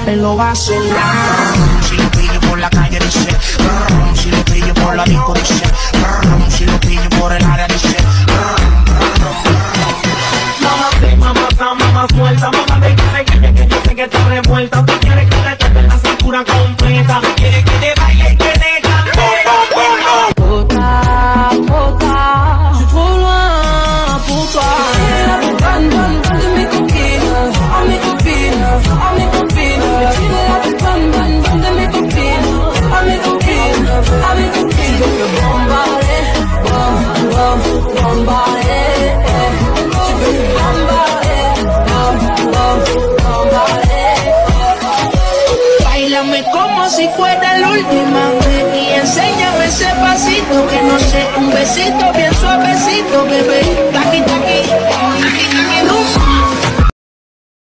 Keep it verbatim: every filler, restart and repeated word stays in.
me lo vacilar. Si lo pillo por la calle dice, brum, si lo pillo por la disco dice, brum, si lo pillo por el área dice, brum, mamá sé, mamá está, mamá suelta, mamá de que sé que, que, que yo sé que está revuelta. Tú quieres que te quede la cintura completa, quieres que te baile y que te cante. Puta, puta, je suis trop loin pour toi. La bonne, bonne, bonne de mes copines, à mes copines, à mes copines. Tu es la bonne, bonne, bonne de mes copines, à mes copines, à mes copines. Je veux bombarder, bom, bom, bombarder. Tu veux me bombarder, bom, bom, bombarder. Báilame como si fuera la última vez y enséñame ese pasito que no sé, un besito bien suavecito, bebé. Taqui, taqui,